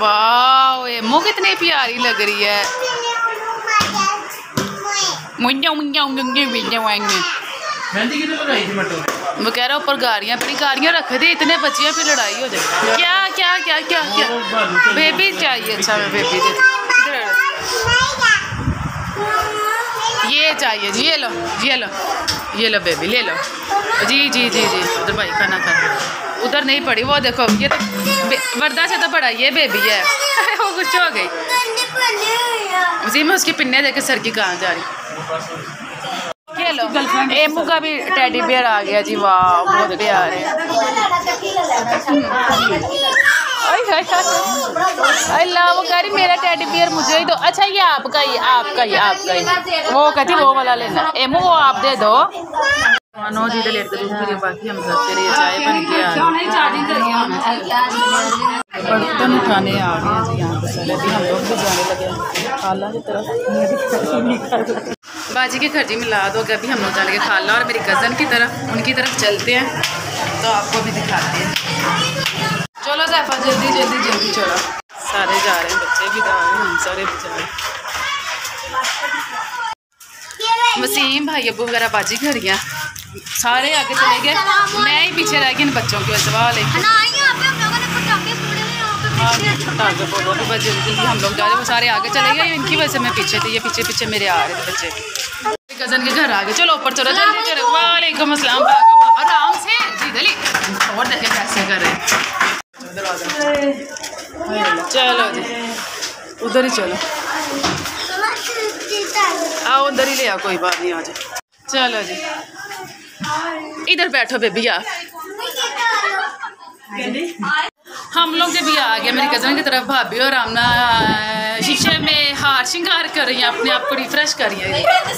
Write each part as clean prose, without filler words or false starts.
वाह एमो कितनी प्यारी लग रही है। वो कह रहा ऊपर गाड़ियाँ अपनी गाड़ियाँ रख दे, इतने बच्चियाँ फिर लड़ाई हो जाए। क्या क्या क्या क्या क्या बेबी चाहिए? अच्छा मैं बेबी दे, ये चाहिए जी, ये लो ये लो ये लो बेबी ले लो जी जी जी जी। उधर भाई खाना खा, उधर नहीं पड़ी वो देखो, ये तो वर्दा से तो बड़ा ये बेबी है। वो कुछ हो गई उसी में, उसकी पिन्ने देखे सर की कहाँ जा रही। ये लो एमू का भी टेडी बियर आ गया जी। वाह बहुत प्यार है। अल्लाह वो कह रही मेरा टेडी बियर मुझे ही दो। अच्छा ये आपका ही आपका ही आपका ही। वो कहती वो वाला लेना। एमू वो आप दे दो। मानो जी लेट कर बाकी हम करते रहिए। चाय बन गया, बर्तन उठाने आ गए हैं जी यहाँ पे। चले भी हम लोग भी जाने लगे खाला की तरफ। बाजी के घर जी मिला दो। अभी हम लोग जाने के खाला और मेरी कज़न की तरफ, उनकी तरफ चलते हैं तो आपको भी दिखाते हैं। चलो ज़ैफ़ा जल्दी जल्दी जल्दी चलो। सारे जा रहे हैं, बच्चे भी जा रहे हैं, हम सारे भी जा रहे हैं। वसीम भाई अबू वगैरह बाजी घर गया, सारे आगे चले गए, मैं ही पीछे रह गई इन बच्चों के सवाल है। पटाखे फोड़ो तो बस जल्दी हम लोग जा रहे हैं। वो सारे आगे चले गए, इनकी वजह से मैं पीछे थी, ये पीछे पीछे मेरे आ रहे थे बच्चे। कज़न के घर आ गए। चलो ऊपर चलो जल्दी चलो। वालेकुम अस्सलाम। आराम से जी दली और देखे कैसे कर रहे हैं। चलो जी उधर ही चलो, आओ उधर ही ले आओ, कोई बात नहीं आ जाए। चलो जी इधर बैठो बेबी आप। हम लोग जब भी आ गए मेरी कज़न की तरफ, भाभी और आमना शीशे में हार श्रृंगार कर रही हैं, अपने आप को रिफ्रेश कर रही है।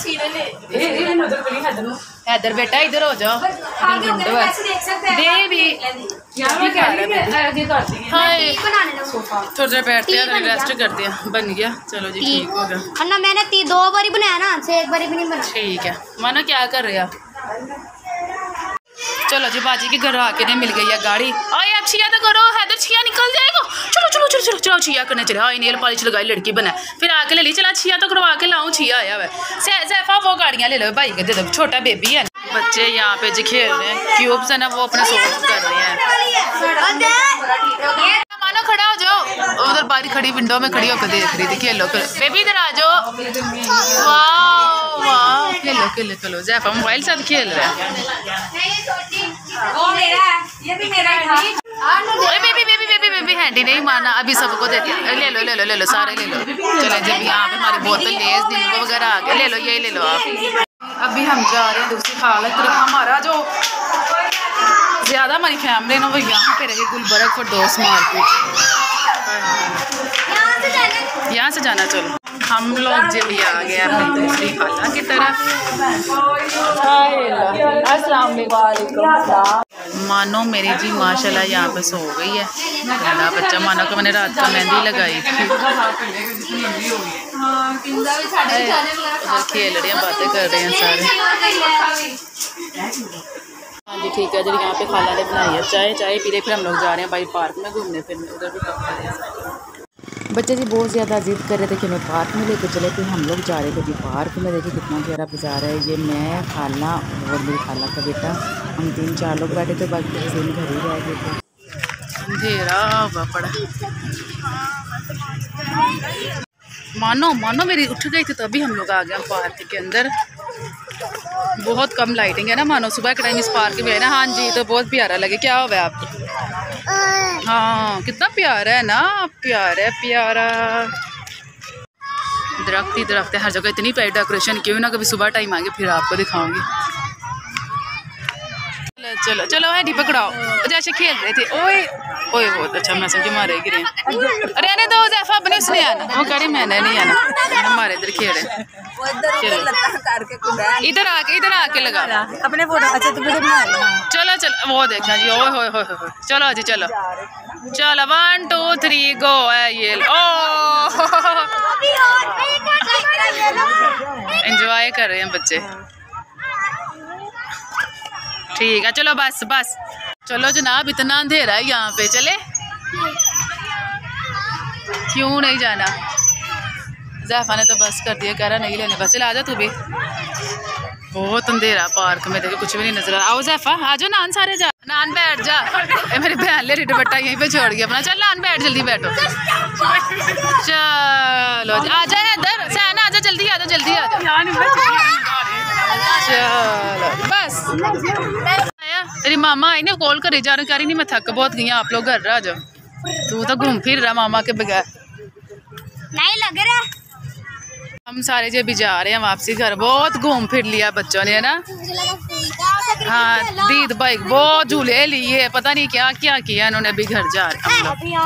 हैदर बेटा इधर हो जाओ बेबी। थोड़ा देर बैठते हैं, रेस्ट करते हैं। बन गया चलो जी ठीक हो गया। अन्ना मैंने 2 बारी बनाया ना, से 1 बारी भी नहीं बना। ठीक है मानो क्या कर रहे आप। चलो जी बाजी के घर आके नहीं मिल गई है गाड़ी। आए आप छिया तो करो, है तो छिया निकल जाएगा। चलो चलो चलो चलो चलो छिया करने चले। हाँ नेल पॉलिश लगाई लड़की बना, फिर आके ले ली। चला छिया तो करवा के लाऊं, छिया आया हुआ है। ज़ैफ़ा वो गाड़ियाँ ले लो भाई के दे दो, छोटा बेबी है। बच्चे यहाँ पे जी खेल रहे हैं, क्यूब्स है ना वो अपना सोल्व कर रहे हैं। मानो खड़ा हो जाओ, उधर बारी खड़ी विंडो में खड़ी होकर देख रही थी। खेलो बेबी इधर आ जाओ। वाह वाह खेलो खेलो खेलो। ज़ैफ़ा मोबाइल साथ खेल रहा है। बेबी बेबी बेबी बेबी हैंडी नहीं माना, अभी सबको दे दिया। ले लो ले लो ले लो सारे ले लो। चले जब यहाँ पे हमारी बोतल लेस नींबू वगैरह आ गया, ले लो यही ले लो आप। अभी हम जा रहे हैं दूसरी खाला की तरफ। हमारा जो ज़्यादा हमारी फैमिली ना वो यहाँ पे रही गुलबर्ग for दोस्त मार्केट, यहाँ से जाना। चलो हम लोग जब भी आ गए अपनी दूसरी खाला की तरफ। अस्सलाम वालेकुम। मानो मेरी जी माशाल्लाह यहाँ पे सो गई है मेरा बच्चा। मानो को मैंने रात को मेहंदी लगाई थी। उधर खेल रहे हैं, बातें कर रहे हैं सारे। हाँ जी ठीक है जी। यहाँ पे खाला ने बनाई है चाय, चाय पी रहे। फिर हम लोग जा रहे हैं भाई पार्क में घूमने फिरने, उधर भी कर रहे हैं। बच्चे जी बहुत ज़्यादा जिद कर रहे थे कि हमें पार्क में लेके चले, तो हम लोग जा रहे थे जी पार्क में। देखिए कितना प्यारा बाजार है। ये मैं खाला और मेरी खाला का बेटा, हम 3-4 लोग बैठे थे, बाकी दिन घर ही रह गए थे। अंधेरा हुआ पड़ा। मानो मानो मेरी उठ गई थी तो अभी हम लोग आ गए पार्क के अंदर। बहुत कम लाइटिंग है ना मानो, सुबह के टाइम इस पार्क में है ना। हाँ जी तो बहुत प्यारा लगे। क्या हुआ आपको? हाँ कितना प्यारा है ना, प्यारा है प्यारा। दरख्त ही दरख्त है हर जगह, इतनी प्यारी डेकोरेशन क्यों ना कभी सुबह टाइम आगे फिर आपको दिखाऊंगी। चलो चलो है पकड़ाओ। जैसे खेल रहे थे ओए ओए बहुत अच्छा। मैं समझी मारे गिरे। अरे आने दो ज़ैफ़ा अपने, उसने आना। वो कह रही मैंने नहीं आना, हमारे इधर खेल रहे। इधर आके लगा अपने फोटो। अच्छा तो वीडियो बना लो। चलो चलो वो देखा जी। ओए होए होए होए। चलो जी चलो चलो 1 2 3 गो है ये। ओ एंजॉय कर रहे हैं बच्चे। ठीक है चलो बस बस। चलो जनाब इतना अंधेरा है यहाँ पे, चले क्यों नहीं जाना? ज़ैफ़ा ने तो बस कर दिया, कह रहा नहीं लेने का। चल आजा तू भी। बहुत अंधेरा पार्क में, देखो कुछ भी नहीं नजर आ रहा। आओ ज़ैफ़ा आ जाओ, नान सारे जा, नान बैठ जा। मेरी बहन ले रही दुपट्टा यहीं पे छोड़ गया अपना। चल नान बैठ, जल्दी बैठो। चलो आ जा इधर, सहना आ जा, जल्दी आ जा, जल्दी आ जा। चलो बस तेरी मामा आई ना, कॉल करी जा रही, कह रही नहीं मैं थक बहुत गई, आप लोग घर आ जाओ। तू तो घूम फिर रहा मामा के बगैर। नहीं लग रहा। हम सारे जो भी जा रहे हैं वापसी घर। बहुत घूम फिर लिया बच्चों ने, है ना? हाँ दीद बाइक बहुत झूले लिए, पता नहीं क्या क्या किया इन्होंने। अभी घर जा रहे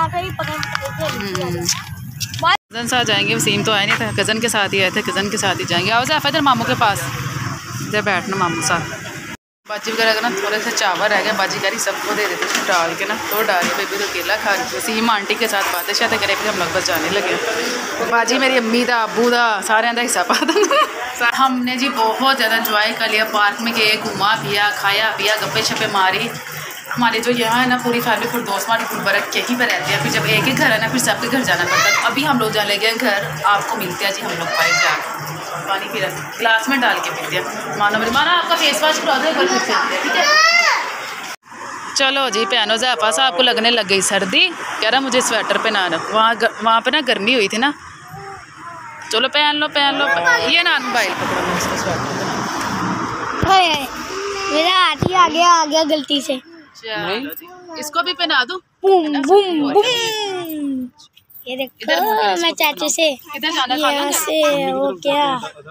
हैं। कज़न साथ जाएंगे, वसीम तो आए नहीं था, कज़न के साथ ही आए थे, कज़न के साथ ही जाएंगे। आओ ज़ैफ़ा इधर मामू के पास, इधर बैठना मामू साथ। बाजी वगैरह का ना थोड़े से चावल रह गए, बाजी करी सबको दे देते उसको डाल के ना, तो डाल के बेबी तो अकेला खा रही। वसीम आंटी के साथ बातें शायद करें, फिर हम लोग बस जाने लगे। बाजी मेरी अम्मी दा अबू दा सारे का हिस्सा पाता। हमने जी बहुत ज़्यादा इंजॉय कर लिया, पार्क में गए, घूमा पिया, खाया पिया, गप्पे शप्पे मारी। हमारे जो यहाँ है ना पूरी फैमिली फिर दोस्त हमारी गुलबर्ग यहीं पर रहती है। फिर जब एक ही घर है ना, फिर सबके घर जाना पड़ता है। अभी हम लोग जाने लगे घर, आपको मिलते हैं जी हम लोग पाइप जाके। पानी पी रहा, ग्लास में डाल के पीते हैं। मानो मेरी माना आपका फेस वॉश करा दो, ठीक है? चलो जी पहनो। ज़ैफ़ा साहब को लगने लग गई सर्दी, कह रहा मुझे स्वेटर पहना दो। वहाँ पे ना गर्मी हुई थी ना। चलो पहन लो पहन लो। ये ना मोबाइल पकड़ो, इसको स्वेटर मेरा हाथ ही आ गया गलती से। चलो जी इसको भी पहना दूँ। Boom boom boom. ये देखो मैं चाचू से यहाँ से वो क्या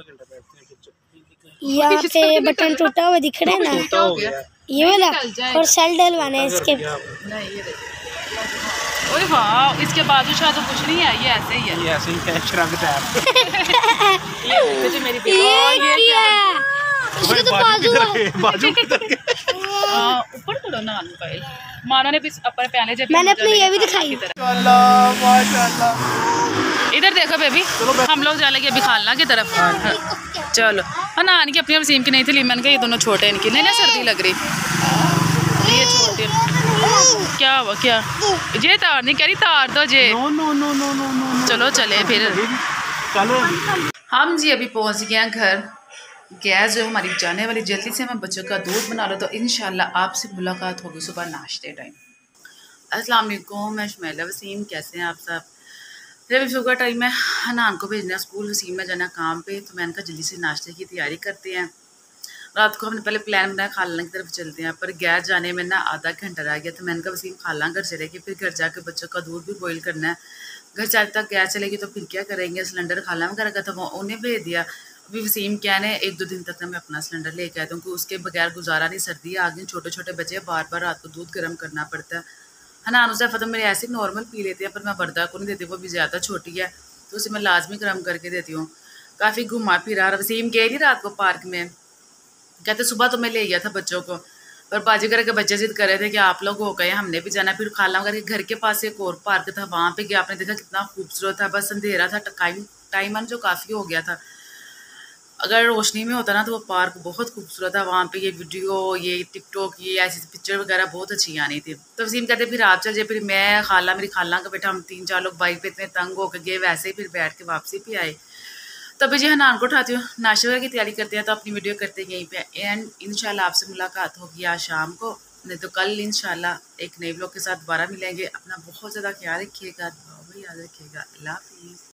यहाँ पे बटन टूटा हुआ दिख रहा है ना, ये वाला, और सेल डलवाना है इसके। ओए हाँ, इसके बाजू शायद तो कुछ नहीं है, ये ऐसे ही है। ये ऐसे ही है, श्रग टैप। ये जो मेरी बेटी इसके तो बाजू ऊपर करो ना मोबाइल। मानो ने भी अपने पहले जब मैंने अपनी ये भी दिखाई। इधर देखो बेबी, हम लोग जा लगे अभी खालना की तरफ। चलो नान की अपनी वसीम की नहीं थी, मैंने कहा ये दोनों छोटे इनकी नहीं ना सर्दी लग रही, ये छोटे। क्या हुआ क्या? ये तार नहीं कह रही, तार दो जे। No no no no no no. चलो चले फिर। चलो हम जी अभी पहुंच गए हैं घर। गैस जो हमारी जाने वाली, जल्दी से मैं बच्चों का दूध बना लो तो इंशाल्लाह आपसे मुलाकात होगी सुबह नाश्ते टाइम। अस्सलाम वालेकुम, मैं शमैला वसीम, कैसे हैं आप सब? जब सुबह टाइम है, हनान को भेजना स्कूल, वसीम में जाना काम पे, तो मैंने कहा जल्दी से नाश्ते की तैयारी करते हैं। रात को हमने पहले प्लान बनाया खाला की तरफ चलते हैं, पर गैस जाने में ना आधा घंटा रह गया, तो मैंने कहा वसीम खाला घर चलेगी, फिर घर जाके बच्चों का दूध भी बॉयल करना है। घर जाते तक गैस चलेगी तो फिर क्या करेंगे, सिलेंडर खाला वगैरह का था वो उन्हें भेज दिया। अभी वसीम क्या ने 1-2 दिन तक ना मैं अपना सिलेंडर लेके आया, क्योंकि उसके बगैर गुजारा नहीं, सर्दी आ गई, छोटे छोटे बच्चे, बार बार रात को दूध गर्म करना पड़ता है। हनान ज़ैफ़ा तो मेरे ऐसे नॉर्मल पी लेते हैं, पर मैं बर्दा को नहीं देती, वो भी ज़्यादा छोटी है तो उसे मैं लाजमी गर्म करके देती हूँ। काफ़ी घुमा फिरा। वसीम गए नहीं रात को पार्क में, कहते सुबह तो मैं ले गया था बच्चों को, पर बाजीगर के बच्चे जिद कर रहे थे कि आप लोग हो गए, हमने भी जाना। फिर खाला करके घर के पास एक और पार्क था, वहाँ पे गया। आपने देखा कितना खूबसूरत था, बस अंधेरा था, टाइम जो काफ़ी हो गया था। अगर रोशनी में होता ना तो वो पार्क बहुत खूबसूरत था। वहाँ पे ये वीडियो, ये टिकटॉक, ये ऐसी पिक्चर वगैरह बहुत अच्छी आनी थी। तो वसीम कहते फिर आप चल जाए। फिर मैं, खाला, मेरी खाला का बेटा, हम 3-4 लोग बाइक पे इतने तंग होकर गए, वैसे ही फिर बैठ के वापसी भी आए। तभी जी हनान को उठाती हूँ, नाश्ते वगैरह की तैयारी करते हैं, तो अपनी वीडियो करते हैं यहीं पे एंड इंशाल्लाह आपसे मुलाकात होगी आज शाम को, नहीं तो कल इंशाल्लाह एक नए ब्लॉग के साथ दोबारा मिलेंगे। अपना बहुत ज़्यादा ख्याल रखिएगा, दुआ में याद रखिएगा। अल्लाह हाफिज़।